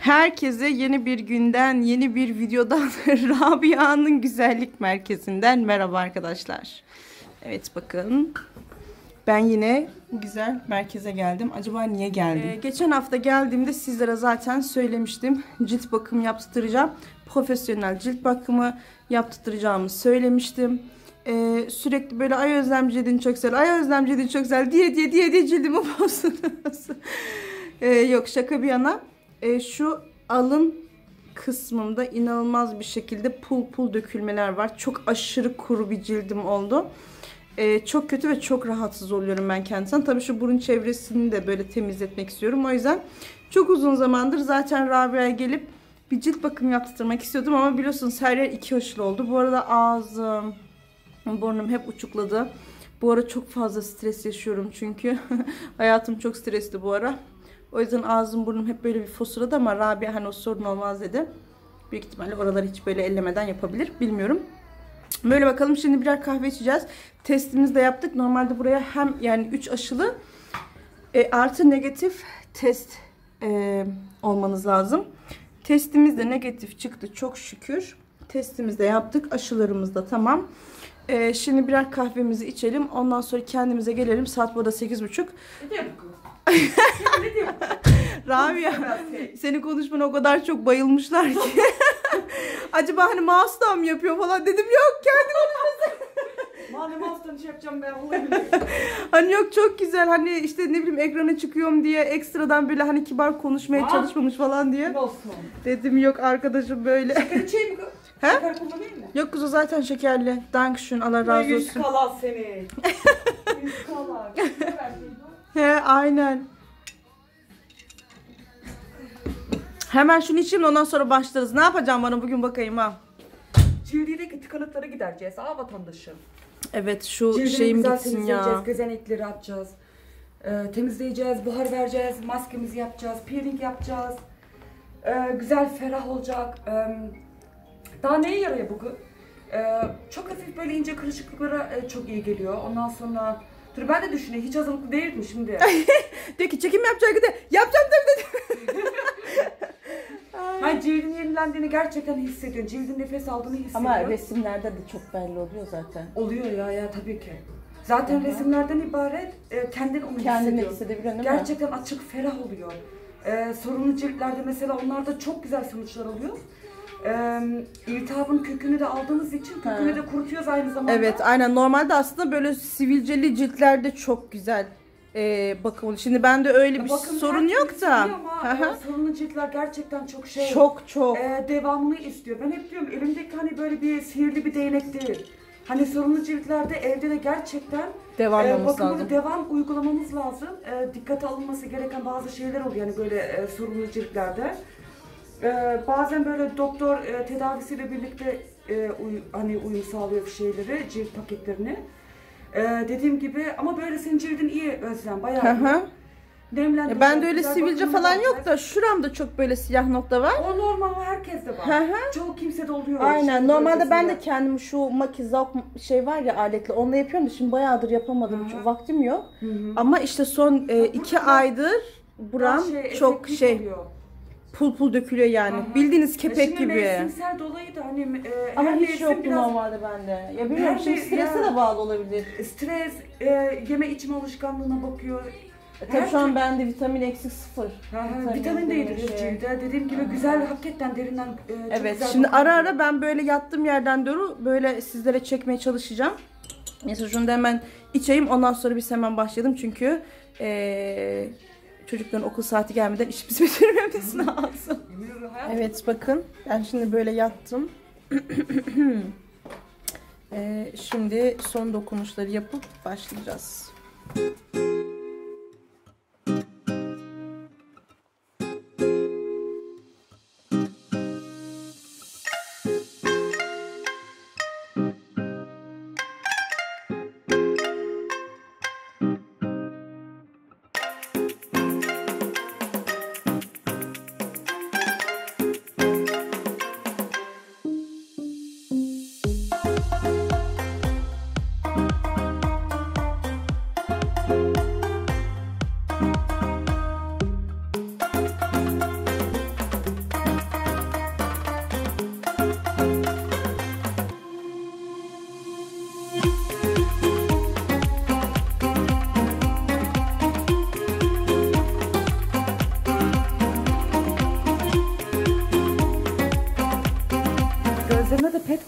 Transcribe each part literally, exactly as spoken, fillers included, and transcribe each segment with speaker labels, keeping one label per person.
Speaker 1: Herkese yeni bir günden, yeni bir videodan Rabia'nın güzellik merkezinden merhaba arkadaşlar. Evet bakın. Ben yine güzel merkeze geldim. Acaba niye geldim? Ee, geçen hafta geldiğimde sizlere zaten söylemiştim. Cilt bakımı yaptıracağım. Profesyonel cilt bakımı yaptıracağımı söylemiştim. Ee, sürekli böyle ay Özlem cildin çok güzel, ay Özlem cildin çok güzel diye diye diye diye cildimi bozdunuz. ee, yok şaka bir yana. Ee, şu alın kısmımda inanılmaz bir şekilde pul pul dökülmeler var. Çok aşırı kuru bir cildim oldu. Ee, çok kötü ve çok rahatsız oluyorum ben kendisinden. Tabii şu burun çevresini de böyle temizletmek istiyorum. O yüzden çok uzun zamandır zaten Rabia'ya gelip bir cilt bakımı yaptırmak istiyordum. Ama biliyorsunuz her yer iki hoşlu oldu. Bu arada ağzım, burnum hep uçukladı. Bu ara çok fazla stres yaşıyorum çünkü. Hayatım çok stresli bu ara. O yüzden ağzım burnum hep böyle bir fosuradı ama Rabia hani o sorun olmaz dedi. Büyük ihtimalle oraları hiç böyle ellemeden yapabilir. Bilmiyorum. Böyle bakalım, şimdi birer kahve içeceğiz. Testimizi de yaptık. Normalde buraya hem yani üç aşılı e, artı negatif test e, olmanız lazım. Testimiz de negatif çıktı çok şükür. Testimizi de yaptık. Aşılarımız da tamam. E, şimdi birer kahvemizi içelim. Ondan sonra kendimize gelelim. Saat burada sekiz buçuk.
Speaker 2: Ne diyor bu? Ne diyor?
Speaker 1: Rabia, senin konuşmana o kadar çok bayılmışlar ki. Acaba hani mouse'dan mı yapıyor falan dedim. Yok, kendi konuşması.
Speaker 2: Madem mouse'dan şey yapacağım ben olabilir.
Speaker 1: Hani yok çok güzel, hani işte ne bileyim ekrana çıkıyorum diye ekstradan böyle hani kibar konuşmaya Aa, çalışmamış falan diye.
Speaker 2: Olsun.
Speaker 1: Dedim yok arkadaşım böyle.
Speaker 2: Şeker içeyim mi?
Speaker 1: He?
Speaker 2: Şeker kullanayım mı?
Speaker 1: Yok kız o zaten şekerli. Dankeschön, Allah razı olsun.
Speaker 2: Yüz kalan seni. Yüz kalan.
Speaker 1: He aynen. Hemen şunu içeyim de ondan sonra başlarız. Ne yapacağım bana bugün bakayım ha.
Speaker 2: Cildindeki tıkanıkları gidereceğiz. Aa vatandaşım.
Speaker 1: Evet şu
Speaker 2: Cildini
Speaker 1: şeyim
Speaker 2: güzel
Speaker 1: gitsin
Speaker 2: temizleyeceğiz,
Speaker 1: ya.
Speaker 2: gözenekleri atacağız. Ee, temizleyeceğiz, buhar vereceğiz, maskemizi yapacağız, peeling yapacağız. Ee, güzel, ferah olacak. Ee, daha neye yarıyor bugün? Ee, çok hafif böyle ince kırışıklıklara e, çok iyi geliyor. Ondan sonra... Dur ben de düşünüyorum, hiç hazırlıklı değildim şimdi.
Speaker 1: Diyor ki çekim yapacak de yapacağım tabii dedi.
Speaker 2: Hayır, cildin yenilendiğini gerçekten hissediyorsun. Cildin nefes aldığını hissediyorsun.
Speaker 1: Ama resimlerde de çok belli oluyor zaten.
Speaker 2: Oluyor ya ya tabii ki. Zaten Hı-hı. resimlerden ibaret e, kendin onu
Speaker 1: Kendini hissedebiliyorsun değil mi?
Speaker 2: Gerçekten açık, ferah oluyor. E, sorunlu ciltlerde mesela onlarda çok güzel sonuçlar oluyor. E, iltihabın kökünü de aldığınız için kökünü ha. de kurutuyoruz aynı zamanda.
Speaker 1: Evet aynen, normalde aslında böyle sivilceli ciltlerde çok güzel e, bakım. Şimdi bende öyle bir bakın, sorun yok da.
Speaker 2: Ama e, sorunlu ciltler gerçekten çok şey.
Speaker 1: Çok çok.
Speaker 2: E, devamlı istiyor. Ben hep diyorum elimdeki hani böyle bir sihirli bir değnek değil. Hani sorunlu ciltlerde evde de gerçekten
Speaker 1: devam,
Speaker 2: e, bakımını devam uygulamamız lazım. E, dikkate alınması gereken bazı şeyler oluyor yani böyle e, sorunlu ciltlerde. E, bazen böyle doktor e, tedavisiyle birlikte e, uy, hani uyum sağlıyor şeyleri, cilt paketlerini. E, dediğim gibi ama böyle senin cildin iyi Özlem, bayağı iyi.
Speaker 1: Ya ben de öyle sivilce falan yok da şuramda çok böyle siyah nokta var.
Speaker 2: O normal, o herkeste var. Hı hı. Çoğu kimsede oluyor.
Speaker 1: Aynen. Normalde ben de kendim şu makizak şey var ya aletli, onunla yapıyorum da şimdi bayağıdır yapamadım. Çünkü vaktim yok. Hı hı. Ama işte son e, iki aydır buram şey, çok şey oluyor. Pul pul dökülüyor yani. Aha. Bildiğiniz kepek
Speaker 2: şimdi
Speaker 1: gibi.
Speaker 2: Mevsimsel dolayı da hani e,
Speaker 1: ama hiç yoktu biraz... normalde bende. Ya bilmiyorum, şimdi strese de bağlı olabilir.
Speaker 2: Stres, e, yeme içme alışkanlığına bakıyor.
Speaker 1: E, tabii şu an bende vitamin eksik sıfır.
Speaker 2: Vitamin, vitamin de yediriyor şey. Cilde. Dediğim gibi güzel, hakikaten derinden e, çok
Speaker 1: evet,
Speaker 2: güzel.
Speaker 1: şimdi ara ara ben böyle yattığım yerden doğru böyle sizlere çekmeye çalışacağım. Neyse şunu da hemen içeyim, ondan sonra biz hemen başlayalım çünkü e, çocukların okul saati gelmeden işimizi bitirmemiz lazım. Evet bakın, ben şimdi böyle yattım. e, şimdi son dokunuşları yapıp başlayacağız.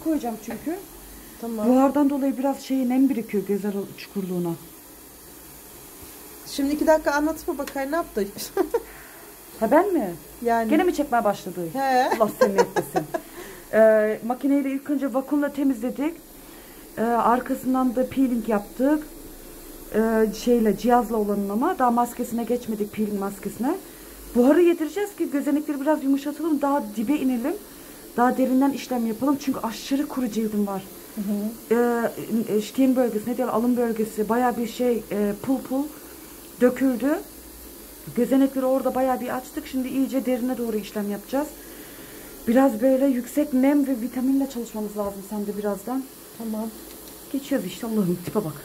Speaker 2: koyacağım çünkü.
Speaker 1: Tamam.
Speaker 2: Buhardan dolayı biraz şey nem birikiyor gözler çukurluğuna.
Speaker 1: Şimdi iki dakika anlatma bakayım ne yaptı?
Speaker 2: Ha ben mi?
Speaker 1: Yani.
Speaker 2: Gene mi çekmeye başladı?
Speaker 1: He.
Speaker 2: Allah seni etmesin. Ee, makineyle ilk önce vakumla temizledik. Ee, arkasından da peeling yaptık. Ee, şeyle cihazla olanın ama daha maskesine geçmedik, peeling maskesine. Buharı yedireceğiz ki gözenekleri biraz yumuşatalım, daha dibe inelim. Daha derinden işlem yapalım çünkü aşırı kuru cildim var. Hı hı. Ee, ştiyen bölgesi, ne diyor, alın bölgesi bayağı bir şey e, pul pul döküldü. Gözenekleri orada bayağı bir açtık. Şimdi iyice derine doğru işlem yapacağız. Biraz böyle yüksek nem ve vitaminle çalışmamız lazım sen de birazdan.
Speaker 1: Tamam.
Speaker 2: Geçiyoruz işte, Allah'ım tipe bak.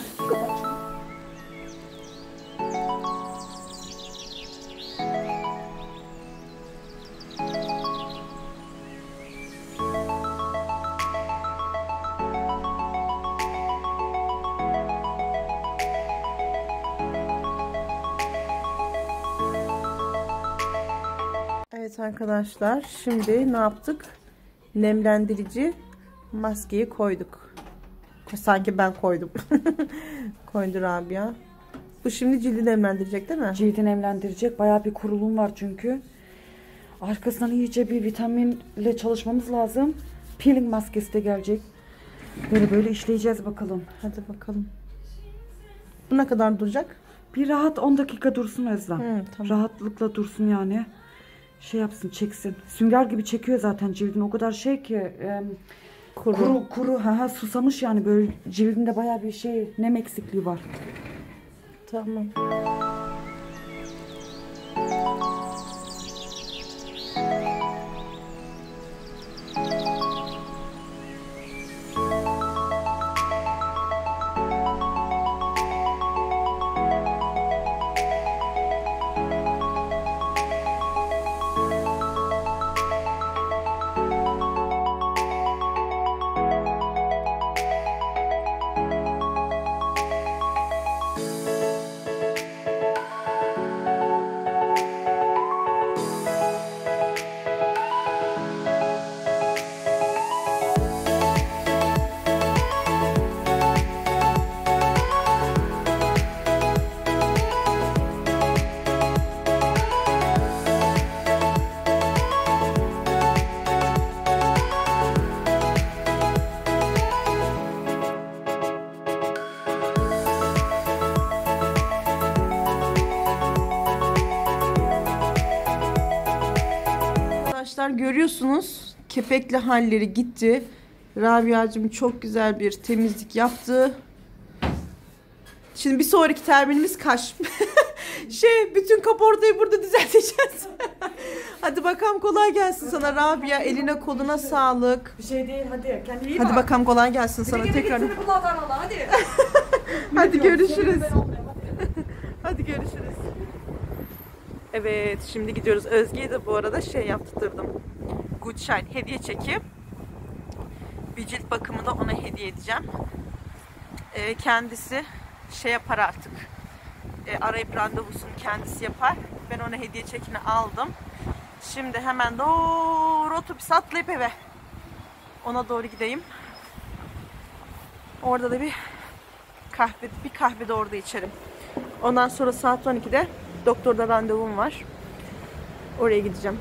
Speaker 1: Evet arkadaşlar, şimdi ne yaptık? Nemlendirici maskeyi koyduk. Sanki ben koydum. Koydu Rabia. Bu şimdi cildi nemlendirecek değil mi?
Speaker 2: Cildi nemlendirecek. Bayağı bir kurulum var çünkü. Arkasından iyice bir vitaminle çalışmamız lazım. Peeling maskesi de gelecek. Böyle böyle işleyeceğiz bakalım.
Speaker 1: Hadi bakalım. Bu ne kadar duracak?
Speaker 2: Bir rahat on dakika dursun Özlem.
Speaker 1: Hı, tamam.
Speaker 2: Rahatlıkla dursun yani. Şey yapsın, çeksin. Sünger gibi çekiyor zaten cildin. O kadar şey ki e,
Speaker 1: Kuru.
Speaker 2: kuru kuru ha, ha, susamış yani, böyle cildinde bayağı bir şey, nem eksikliği var.
Speaker 1: Tamam. Arkadaşlar görüyorsunuz, kepekli halleri gitti. Rabia'cığım çok güzel bir temizlik yaptı. Şimdi bir sonraki terminimiz kaş. şey bütün kaportayı burada düzelteceğiz. Hadi bakalım, kolay gelsin sana Rabia. Eline koluna sağlık.
Speaker 2: Bir şey değil, hadi kendine iyi
Speaker 1: Hadi
Speaker 2: bak.
Speaker 1: bakalım, kolay gelsin sana tekrar.
Speaker 2: Hadi.
Speaker 1: Hadi görüşürüz. Hadi görüşürüz. Evet, şimdi gidiyoruz. Özge'ye de bu arada şey yaptırdım. Good Shine hediye çekip bir cilt bakımı da ona hediye edeceğim. Ee, kendisi şey yapar artık. Ee, arayıp randevusunu kendisi yapar. Ben ona hediye çekini aldım. Şimdi hemen doğru otobüs atlayıp eve. Ona doğru gideyim. Orada da bir kahve, bir kahve de orada içerim. Ondan sonra saat on ikide doktorda randevum var. Oraya gideceğim.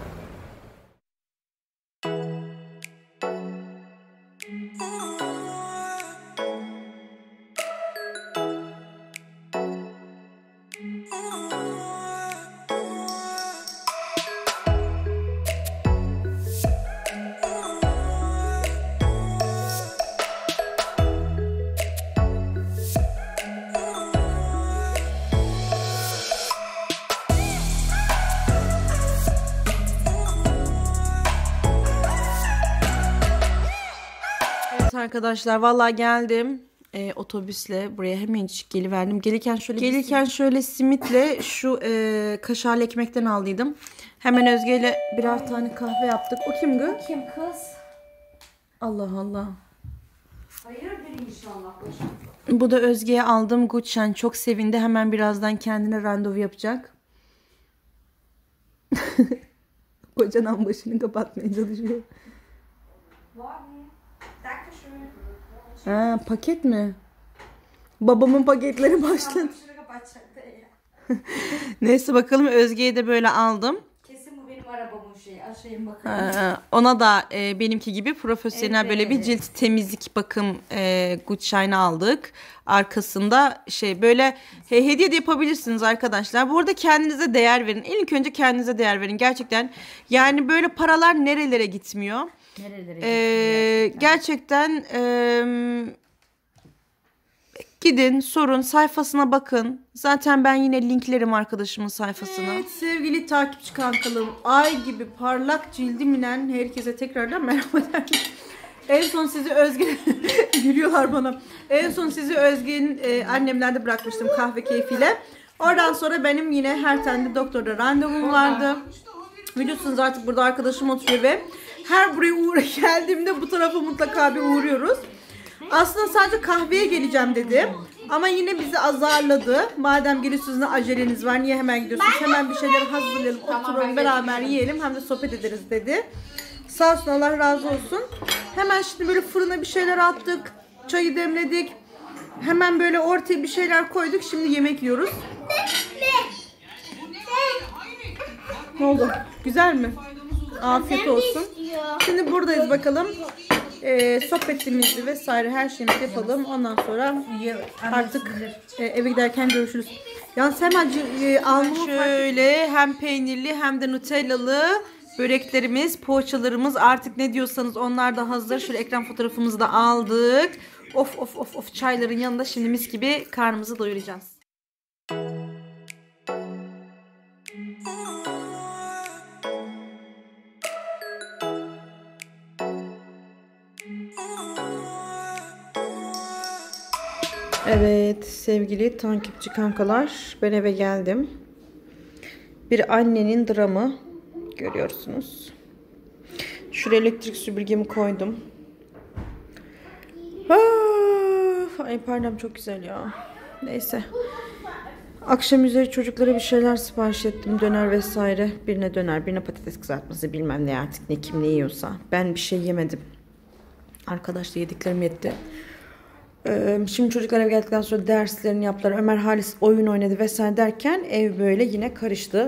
Speaker 1: Arkadaşlar vallahi geldim e, otobüsle buraya hemen geliverdim. Gelirken şöyle gelirken şöyle simitle şu e, kaşarlı ekmekten aldıydım. Hemen Özge ile birer tane kahve yaptık. O kim gı?
Speaker 3: Kim kız?
Speaker 1: Allah Allah.
Speaker 3: Hayırdır inşallah.
Speaker 1: Bu da Özge'ye aldım. Guçen çok sevindi. Hemen birazdan kendine randevu yapacak. Kocaman başını kapatmaya çalışıyor.
Speaker 3: Var mı?
Speaker 1: Ha, paket mi? Babamın paketleri başladı. Neyse bakalım, Özge'yi de böyle aldım.
Speaker 3: Kesin bu benim arabamın şeyi. Aşayım bakalım.
Speaker 1: Ee, ona da e, benimki gibi profesyonel
Speaker 3: Evet.
Speaker 1: böyle bir cilt temizlik bakım e, Good Shine aldık. Arkasında şey böyle he, hediye de yapabilirsiniz arkadaşlar. Bu arada kendinize değer verin. İlk önce kendinize değer verin. Gerçekten yani böyle paralar nerelere gitmiyor.
Speaker 3: Nerelere
Speaker 1: Ee, gerçekten e, gidin, sorun, sayfasına bakın. Zaten ben yine linklerim arkadaşımın sayfasına. Evet sevgili takipçi kankalım. Ay gibi parlak cildimle herkese tekrardan merhaba derim. En son sizi Özge gülüyorlar bana. En son sizi Özge'nin e, annemlerde bırakmıştım kahve keyfiyle. Oradan sonra benim yine her tane doktorda randevum vardı. Biliyorsunuz artık burada arkadaşım oturuyor ve her buraya uğra geldiğimde bu tarafa mutlaka bir uğruyoruz. Aslında sadece kahveye geleceğim dedi. Ama yine bizi azarladı. Madem geliyorsunuz, ne aceleniz var, niye hemen gidiyorsunuz? Hemen bir şeyler hazırlayalım, oturalım, beraber yiyelim, hem de sohbet ederiz dedi. Sağ olsun, Allah razı olsun. Hemen şimdi böyle fırına bir şeyler attık. Çayı demledik. Hemen böyle ortaya bir şeyler koyduk. Şimdi yemek yiyoruz. Ne oldu? Güzel mi? Afiyet olsun. Şimdi buradayız bakalım. Ee, sohbetimizi vesaire her şeyimizi yapalım. Ondan sonra artık e, eve giderken görüşürüz. Yani hemen e, alnımı şöyle hem peynirli hem de nutellalı böreklerimiz, poğaçalarımız, artık ne diyorsanız onlar da hazır. Şöyle ekran fotoğrafımızı da aldık. Of of of of, çayların yanında şimdi mis gibi karnımızı doyuracağız. Evet sevgili takipçi kankalar, ben eve geldim. Bir annenin dramı görüyorsunuz. Şuraya elektrik süpürgemi koydum. Ah, ay pardon, çok güzel ya. Neyse. Akşam üzeri çocuklara bir şeyler sipariş ettim. Döner vesaire. Birine döner, birine patates kızartması, bilmem ne artık, ne kim ne yiyorsa. Ben bir şey yemedim. Arkadaşlar yediklerim yetti. Şimdi çocuklar eve geldikten sonra derslerini yaptılar. Ömer Halis oyun oynadı vesaire derken ev böyle yine karıştı.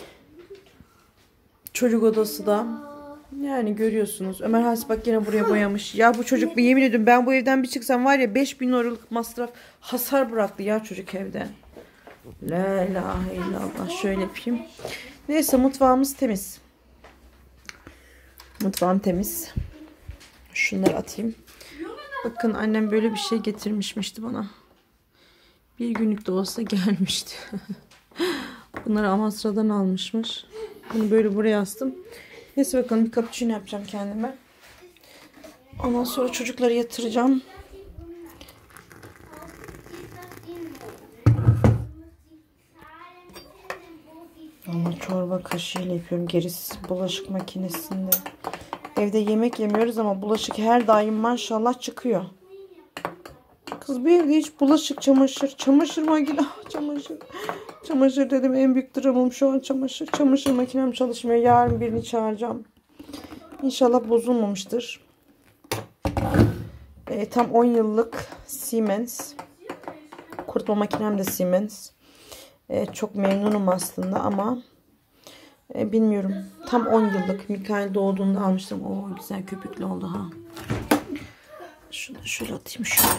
Speaker 1: Çocuk odası da yani görüyorsunuz. Ömer Halis bak yine buraya boyamış. Ya bu çocuk, bir yemin ediyorum ben bu evden bir çıksam var ya, beş bin liralık masraf, hasar bıraktı ya çocuk evde. La ilahe illallah, şöyle yapayım. Neyse mutfağımız temiz. Mutfağım temiz. Şunları atayım. Bakın annem böyle bir şey getirmişmişti bana. Bir günlük de olsa gelmişti. Bunları Amasra'dan almışmış. Bunu böyle buraya astım. Neyse bakalım, bir cappuccino yapacağım kendime. Ondan sonra çocukları yatıracağım. Ama çorba kaşığıyla yapıyorum. Gerisi bulaşık makinesinde. Evde yemek yemiyoruz ama bulaşık her daim maşallah çıkıyor. Kız bir evde hiç bulaşık, çamaşır, çamaşır makine, çamaşır, çamaşır dedim, en büyük dramım şu an çamaşır. Çamaşır makinem çalışmıyor. Yarın birini çağıracağım. İnşallah bozulmamıştır. E, tam on yıllık Siemens. Kurutma makinem de Siemens. E, çok memnunum aslında ama e, bilmiyorum. Tam on yıllık. Mikail doğduğunda almıştım. Oo güzel köpüklü oldu ha. Şunu da şöyle atayım şöyle.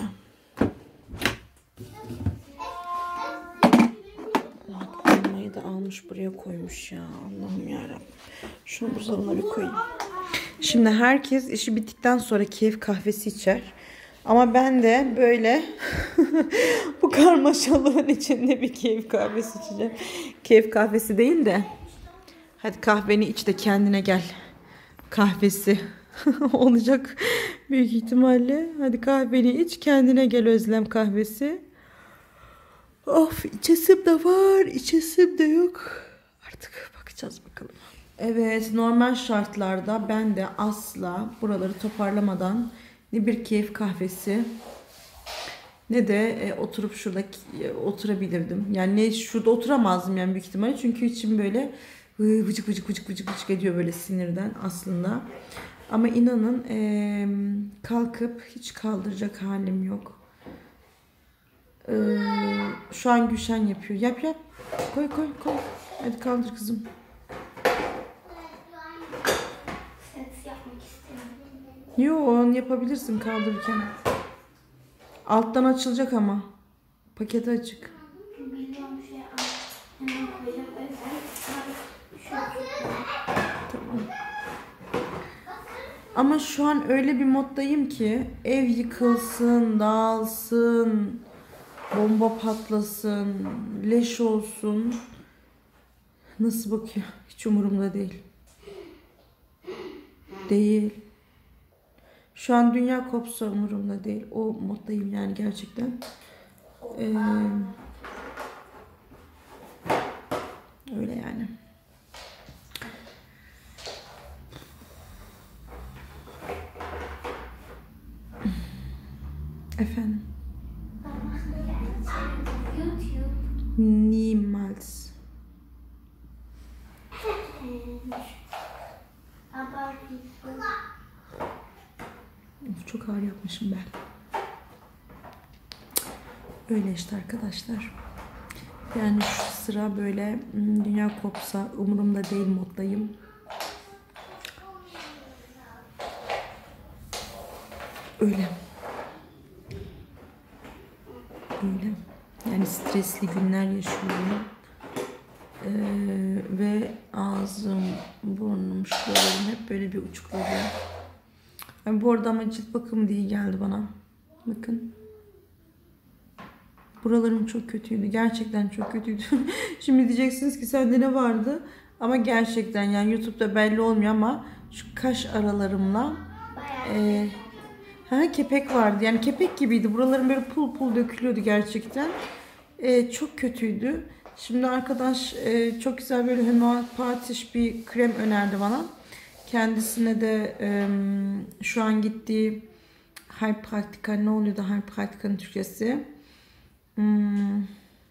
Speaker 1: Almayı da almış buraya koymuş ya. Allah'ım yarabbim. Şunu buzdolabına bir koyayım. Şimdi herkes işi bittikten sonra keyif kahvesi içer. Ama ben de böyle bu karmaşalığın içinde bir keyif kahvesi içeceğim. Keyif kahvesi değil de hadi kahveni iç de kendine gel kahvesi olacak büyük ihtimalle. Hadi kahveni iç, kendine gel Özlem kahvesi. Of, içesim de var, içesim de yok. Artık bakacağız bakalım. Evet, normal şartlarda ben de asla buraları toparlamadan ne bir keyif kahvesi ne de e, oturup şurada e, oturabilirdim. Yani ne şurada oturamazdım yani büyük ihtimalle. Çünkü içim böyle vıcık vıcık vıcık vıcık vıcık ediyor böyle sinirden aslında. Ama inanın eee, kalkıp hiç kaldıracak halim yok. Eee, şu an Gülşen yapıyor. Yap yap. Koy koy koy. Hadi kaldır kızım.
Speaker 4: Seks yapmak istemiyorum.
Speaker 1: Yo, onu yapabilirsin kaldırırken. Alttan açılacak ama. Paketi açık.
Speaker 4: Biliyorum şey al. Hemen koyacağım. O yüzden şu
Speaker 1: Tamam. Ama şu an öyle bir moddayım ki ev yıkılsın, dağılsın, bomba patlasın, leş olsun. Nasıl bakıyor? Hiç umurumda değil. Değil. Şu an dünya kopsa umurumda değil. O moddayım yani gerçekten. Ee, öyle yani. Efendim.
Speaker 4: YouTube.
Speaker 1: Niemals.
Speaker 4: Aber
Speaker 1: Of, çok ağır yapmışım ben. Öyle işte arkadaşlar. Yani şu sıra böyle hmm, dünya kopsa umurumda değil moddayım. Öyle. Öyle. Yani stresli günler yaşıyorum. Ee, ve ağzım, burnum, şuralarım hep böyle bir uçukları. Yani bu arada ama cilt bakımı diye geldi bana. Bakın. Buralarım çok kötüydü. Gerçekten çok kötüydü. Şimdi diyeceksiniz ki sende ne vardı? Ama gerçekten yani YouTube'da belli olmuyor ama şu kaş aralarımla e, ha, kepek vardı. Yani kepek gibiydi. Buralarım böyle pul pul dökülüyordu gerçekten. E, çok kötüydü. Şimdi arkadaş e, çok güzel böyle homeopatiş bir krem önerdi bana. Kendisine de e, şu an gittiği Heilpraktiker, ne oluyordu Heilpraktiker'ın Türkçesi? Hmm.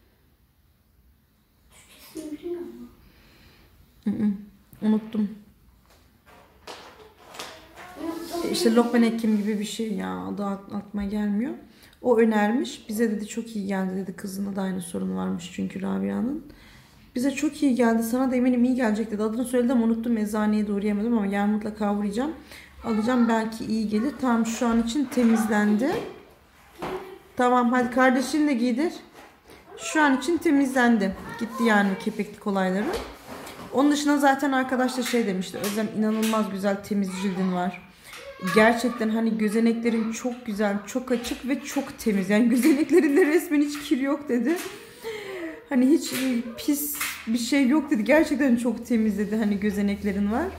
Speaker 1: Hı -hı. Unuttum. İşte Lokman Hekim gibi bir şey ya. Adı aklıma gelmiyor. O önermiş. Bize dedi çok iyi geldi dedi. Kızında da aynı sorun varmış çünkü Rabia'nın. Bize çok iyi geldi. Sana da eminim iyi gelecek dedi. Adını söyledim ama unuttum. Eczaneye de uğrayamadım ama yarın mutlaka uğrayacağım. Alacağım, belki iyi gelir. Tamam, şu an için temizlendi. Tamam hadi kardeşini de giydir. Şu an için temizlendi. Gitti yani kepeklik olayları. Onun dışında zaten arkadaş da şey demişti. Özlem, inanılmaz güzel temiz cildin var. Gerçekten hani gözeneklerin çok güzel, çok açık ve çok temiz. Yani gözeneklerinde resmen hiç kir yok dedi. Hani hiç pis bir şey yok dedi. Gerçekten çok temiz dedi. Hani gözeneklerin var.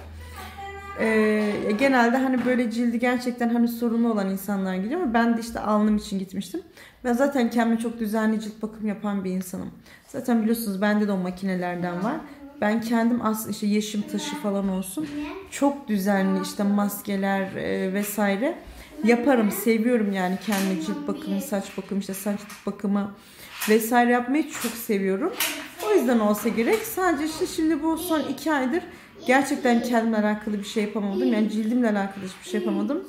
Speaker 1: Ee, genelde hani böyle cildi gerçekten hani sorunlu olan insanlar gidiyor ama ben de işte alnım için gitmiştim. Ben zaten kendime çok düzenli cilt bakım yapan bir insanım. Zaten biliyorsunuz bende de o makinelerden var. Ben kendim aslında işte yeşim taşı falan olsun çok düzenli işte maskeler e, vesaire yaparım. Seviyorum yani kendi cilt bakımı, saç bakımı, işte saç bakımı vesaire yapmayı çok seviyorum. O yüzden olsa gerek. Sadece işte şimdi bu son iki aydır gerçekten kendimle alakalı bir şey yapamadım. Yani cildimle alakalı hiçbir şey yapamadım.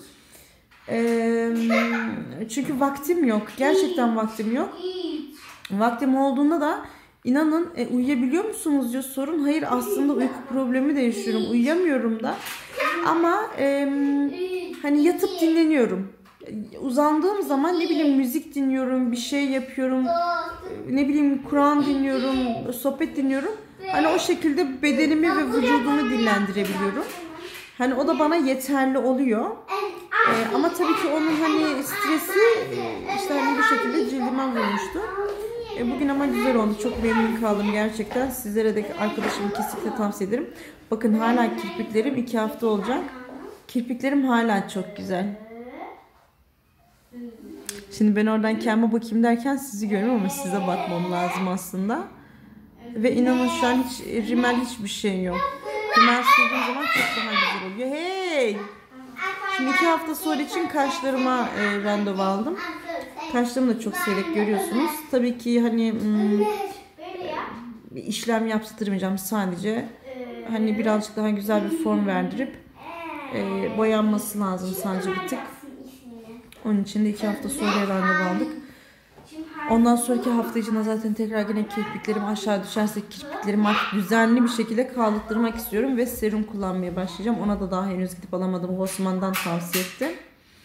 Speaker 1: Ee, çünkü vaktim yok. Gerçekten vaktim yok. Vaktim olduğunda da inanın e, uyuyabiliyor musunuz diyor sorun. Hayır, aslında uyku problemi de yaşıyorum. Uyuyamıyorum da. Ama e, hani yatıp dinleniyorum. Uzandığım zaman ne bileyim müzik dinliyorum, bir şey yapıyorum. Ne bileyim Kur'an dinliyorum, sohbet dinliyorum. Hani o şekilde bedenimi ve vücudumu dinlendirebiliyorum. Hani o da bana yeterli oluyor. Ee, ama tabii ki onun hani stresi işte hani bu şekilde cildime vurmuştu. E, bugün ama güzel oldu. Çok memnun kaldım gerçekten. Sizlere de arkadaşımı kesinlikle tavsiye ederim. Bakın hala kirpiklerim iki hafta olacak. Kirpiklerim hala çok güzel. Şimdi ben oradan kendime bakayım derken sizi görüyorum ama size bakmam lazım aslında. Ve inanın şu an hiç rimel hiçbir şey yok. Rimel sürdüğüm zaman çok daha güzel oluyor. Hey! Şimdi iki hafta sonra için kaşlarıma e, randevu aldım. Kaşlarımı da çok seyrek görüyorsunuz. Tabii ki hani hmm, bir işlem yaptırmayacağım. Sadece hani birazcık daha güzel bir form verdirip e, boyanması lazım sadece bir tık. Onun için de iki hafta sonra randevu aldık. Ondan sonraki hafta içinde zaten tekrar yine kirpiklerim aşağı düşerse kirpiklerimi artık düzenli bir şekilde kalıttırmak istiyorum ve serum kullanmaya başlayacağım. Ona da daha henüz gidip alamadım. Osman'dan tavsiye etti.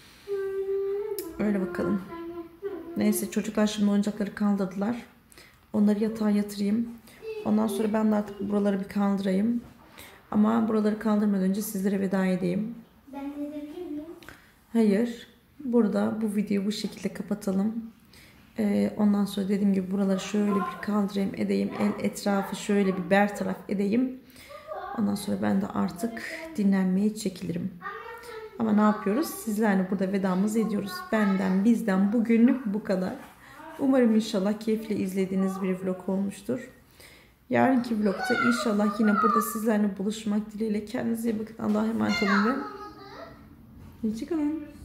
Speaker 1: Öyle bakalım. Neyse çocuklar şimdi oyuncakları kaldırdılar. Onları yatağa yatırayım. Ondan sonra ben de artık buraları bir kaldırayım. Ama buraları kaldırmadan önce sizlere veda edeyim.
Speaker 4: Ben de edebilir miyim?
Speaker 1: Hayır. Burada bu videoyu bu şekilde kapatalım. Ee, ondan sonra dediğim gibi buraları şöyle bir kaldırayım edeyim. El etrafı şöyle bir bertaraf edeyim. Ondan sonra ben de artık dinlenmeye çekilirim. Ama ne yapıyoruz? Sizlerle burada vedamızı ediyoruz. Benden bizden bugünlük bu kadar. Umarım inşallah keyifle izlediğiniz bir vlog olmuştur. Yarınki vlogda inşallah yine burada sizlerle buluşmak dileğiyle. Kendinize iyi bakın. Allah'a emanet olun ve hoşça kalın.